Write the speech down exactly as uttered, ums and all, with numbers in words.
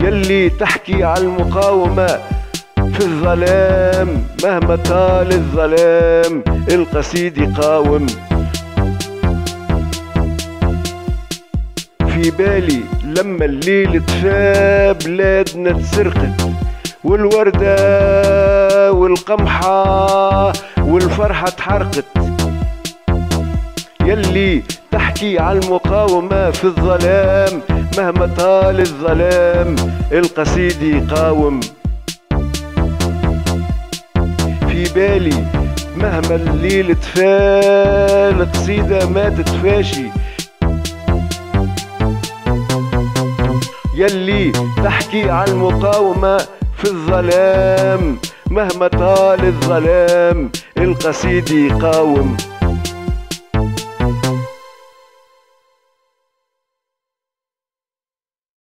يلي تحكي على المقاومة في الظلام، مهما طال الظلام القصيد يقاوم. في بالي لما الليل طفى بلادنا تسرقت، والوردة والقمحة والفرحة تحرقت. يلي تحكي على المقاومة في الظلام، مهما طال الظلام القصيد يقاوم. في بالي مهما الليل طفى القصيدة ما تتفاشي. يلي تحكي على المقاومة في الظلام، مهما طال الظلام القصيد يقاوم.